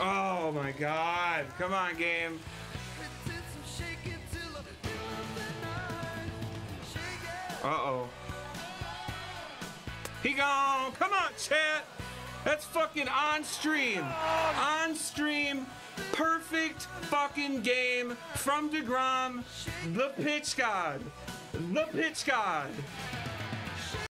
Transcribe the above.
Oh my God. Come on, game. Uh-oh. He gone. Come on, chat. That's fucking on stream. On stream. Perfect fucking game from DeGrom. The pitch god. The pitch god.